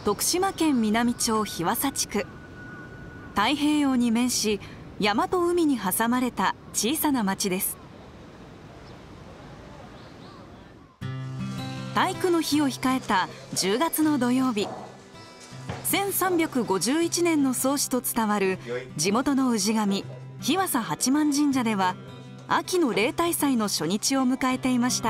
徳島県美波町日和佐地区。太平洋に面し、山と海に挟まれた小さな町です。体育の日を控えた10月の土曜日、1351年の創始と伝わる地元の氏神日和佐八幡神社では、秋の例大祭の初日を迎えていました。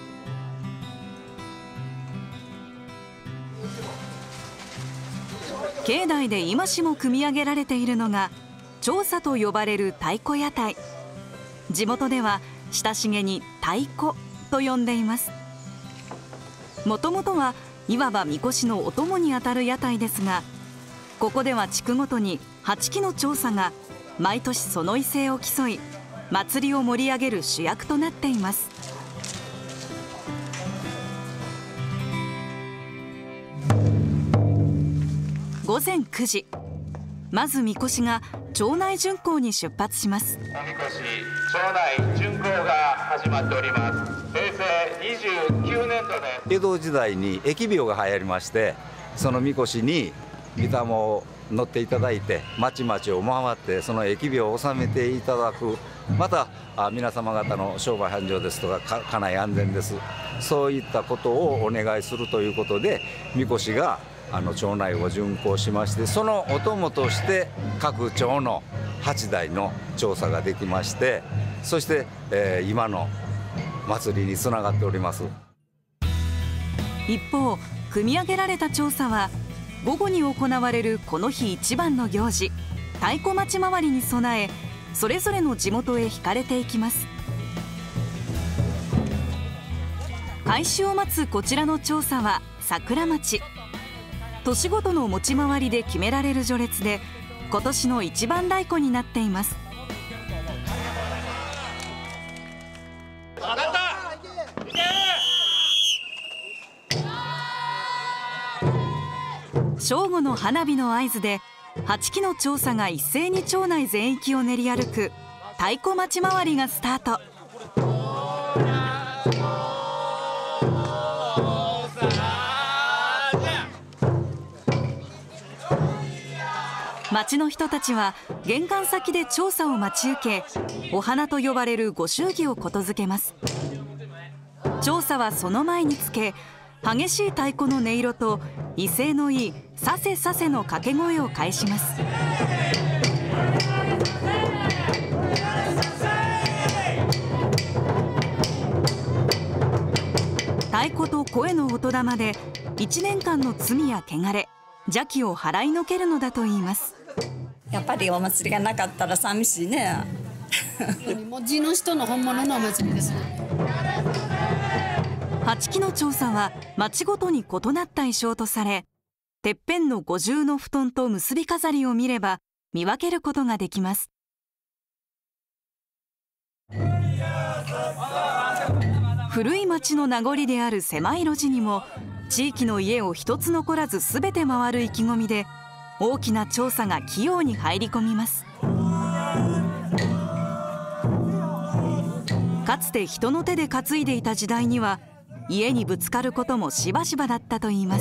境内で今しも組み上げられているのが長佐と呼ばれる太鼓屋台。地元では親しげに太鼓と呼んでいます。もともとはいわばみこしのお供にあたる屋台ですが、ここでは地区ごとに8基の長佐が毎年その威勢を競い、祭りを盛り上げる主役となっています。午前9時、まずみこしが町内巡行に出発します。 おみこし町内巡行が始まっております。平成29年度です。 江戸時代に疫病が流行りまして、そのみこしに御霊を乗っていただいて、町々を回ってその疫病を収めていただく、また皆様方の商売繁盛ですとか家内安全です、そういったことをお願いするということで、みこしが町内を巡行しまして、そのお供として各町の8代の長佐ができまして、そして、今の祭りにつながっております。 一方、組み上げられた長佐は午後に行われるこの日一番の行事、太鼓町回りに備え、それぞれの地元へ引かれていきます。開始を待つこちらの長佐は桜町。年ごとの持ち回りで決められる序列で、今年の一番太鼓になっています。正午の花火の合図で8基の長佐が一斉に町内全域を練り歩く太鼓町回りがスタート。町の人たちは玄関先で長佐を待ち受け、お花と呼ばれるご祝儀をことづけます。長佐はその前につけ、激しい太鼓の音色と威勢のいいさせさせの掛け声を返します。太鼓と声の音玉で1年間の罪や汚れ、邪気を払いのけるのだといいます。 やっぱりお祭りがなかったら寂しいね。 もう地の人の本物のお祭りですね。 8基の長佐は町ごとに異なった衣装とされ、てっぺんの五重の布団と結び飾りを見れば見分けることができます。古い町の名残である狭い路地にも、地域の家を一つ残らず全て回る意気込みで、大きな長佐が器用に入り込みます。かつて人の手で担いでいた時代には、家にぶつかることもしばしばだったといいます。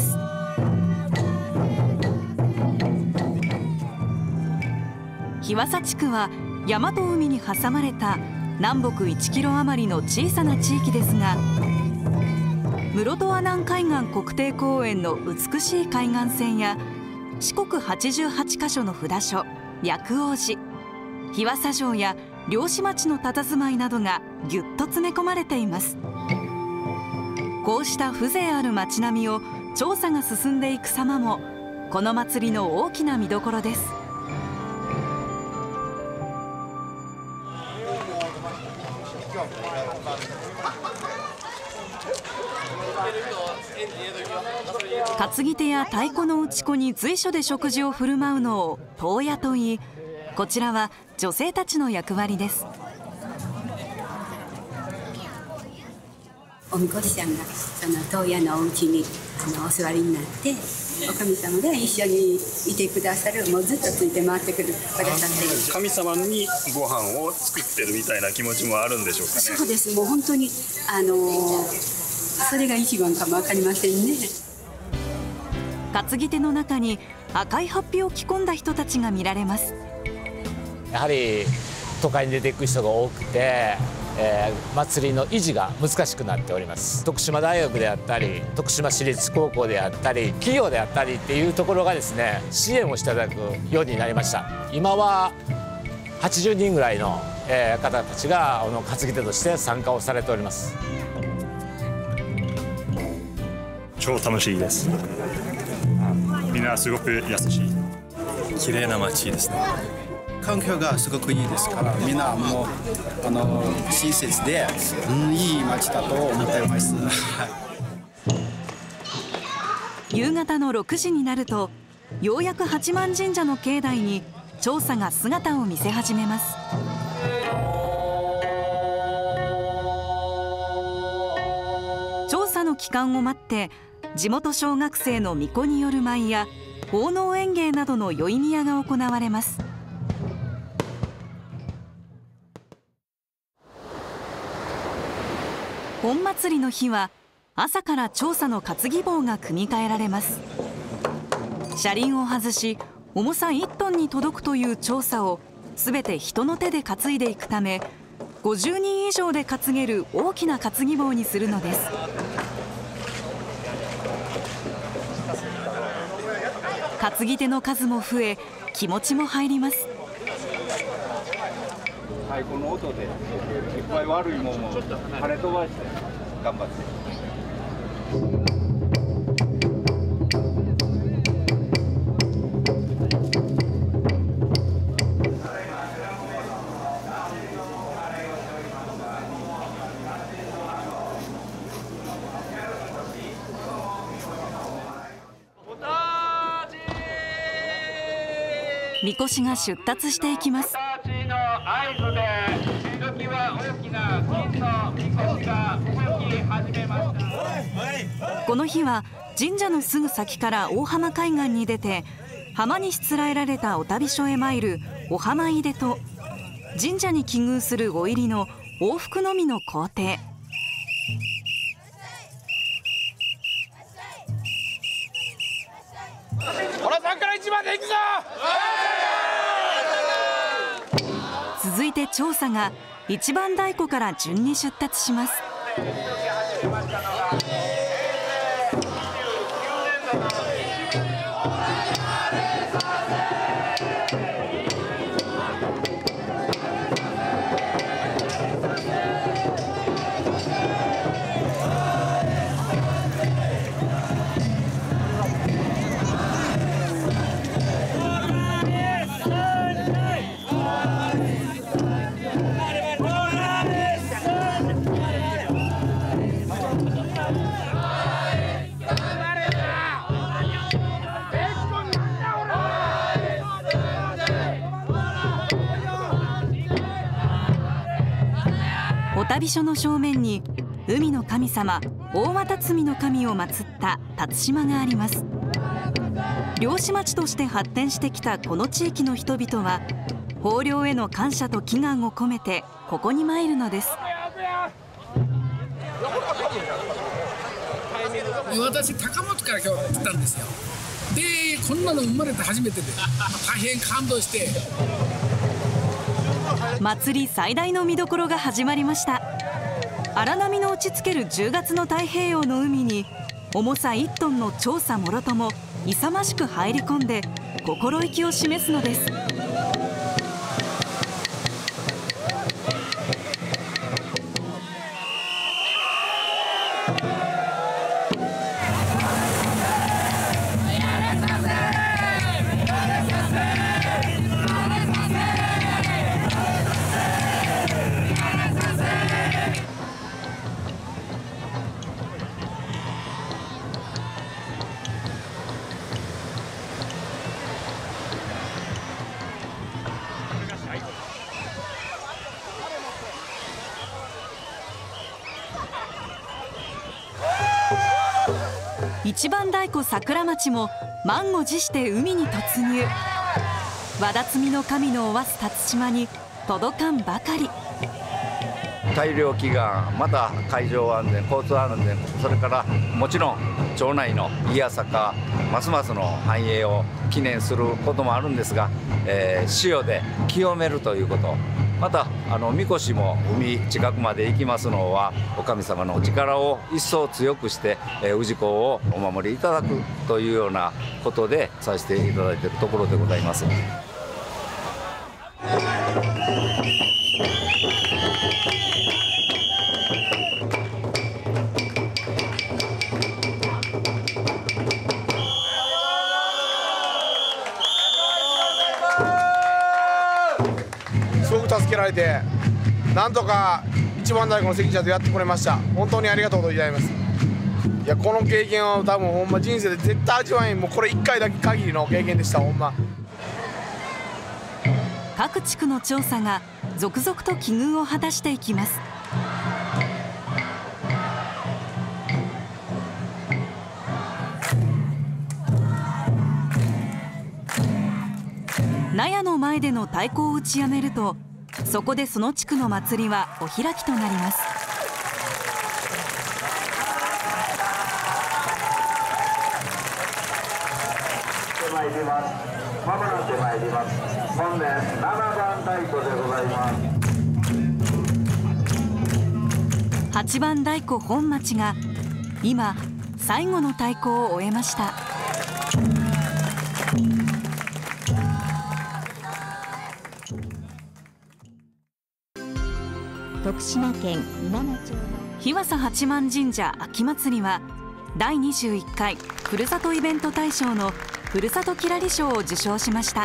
日和佐地区は山と海に挟まれた南北1キロ余りの小さな地域ですが、室戸阿南海岸国定公園の美しい海岸線や四国88カ所の札所薬王寺、日和佐城や漁師町の佇まいなどがぎゅっと詰め込まれています。こうした風情ある町並みを調査が進んでいく様も、この祭りの大きな見どころです。担ぎ手や太鼓の打ち子に随所で食事を振る舞うのを当屋といい、こちらは女性たちの役割です。 おみこしさんがその当屋のお家にお座りになって、お神様が一緒にいてくださる、もうずっとついて回ってくださっている。 神様にご飯を作ってるみたいな気持ちもあるんでしょうかね。 そうです、もう本当にそれが一番かも分かりませんね。 担ぎ手の中に赤い法被を着込んだ人たちが見られます。 やはり都会に出ていく人が多くて、祭りの維持が難しくなっております。徳島大学であったり徳島市立高校であったり企業であったりっていうところがですね、支援をしていただくようになりました。今は80人ぐらいの方たちが担ぎ手として参加をされております。 超楽しいです。みんなすごく優しい。 綺麗な街ですね。環境がすごくいいですから、みんなもう親切で、いい街だと思っています。 夕方の6時になると、ようやく八幡神社の境内に調査が姿を見せ始めます。調査の期間を待って、地元小学生の巫女による舞や奉納演芸などの宵宮が行われます。本祭りの日は朝から調査の担ぎ棒が組み替えられます。車輪を外し、重さ1トンに届くという調査をすべて人の手で担いでいくため、50人以上で担げる大きな担ぎ棒にするのです。担ぎ手の数も増え、気持ちも入ります。 太鼓の音でいっぱい悪いもんも跳ね飛ばして頑張って。 みこしが出立していきます。この日は神社のすぐ先から大浜海岸に出て、浜にしつらえられたお旅所へ参るお浜入れと、神社に帰宮するお入りの往復のみの工程。 この3から1番で行くぞ。 続いて調査が一番太鼓から順に出立します。お旅所の正面に海の神様大俣摘の神を祀った辰島があります。漁師町として発展してきたこの地域の人々は、豊漁への感謝と祈願を込めてここに参るのです。 私高松から今日来たんですよ。でこんなの生まれて初めてで大変感動して。 祭り最大の見どころが始まりました。荒波の打ちつける10月の太平洋の海に、重さ1トンの調査もろとも勇ましく入り込んで心意気を示すのです。一番太鼓桜町も満を持して海に突入。和田摘の神のおわす辰島に届かんばかり。 大漁祈願、また海上安全、交通安全、それからもちろん町内の宮坂ますますの繁栄を記念することもあるんですが、潮で清めるということ、また神輿も海近くまで行きますのはお神様の力を一層強くして氏子をお守りいただくというようなことでさせていただいているところでございます。 すごく助けられて、なんとか一番大工の関社とやってくれました。本当にありがとうございます。いや、この経験は多分ほんま人生で絶対味わえん、もうこれ1回だけ限りの経験でした。ほんま各地区の調査が続々と帰遇を果たしていきます。納屋の前での太鼓を打ちやめると、そこでその地区の祭りはお開きとなります。 まもなく参ります。本年7番太鼓でございます。 8番太鼓本町が今最後の太鼓を終えました。 徳島県稲名町の日和佐八幡神社秋祭りは第21回ふるさとイベント大賞のふるさときらり賞を受賞しました。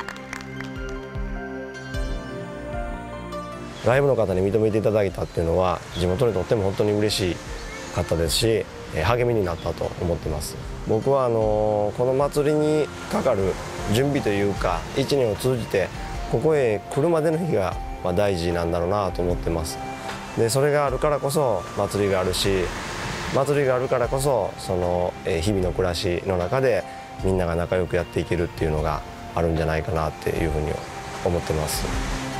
外部の方に認めていただいたっていうのは地元にとっても本当に嬉しかったですし、励みになったと思ってます。僕はこの祭りにかかる準備というか1年を通じてここへ来るまでの日が大事なんだろうなと思ってます。でそれがあるからこそ祭りがあるし、祭りがあるからこそその日々の暮らしの中でみんなが仲良くやっていけるっていうのがあるんじゃないかなっていうふうに思ってます。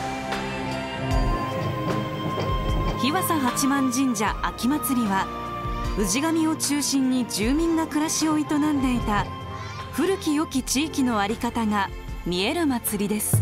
日和佐八幡神社秋祭りは氏神を中心に住民が暮らしを営んでいた古き良き地域の在り方が見える祭りです。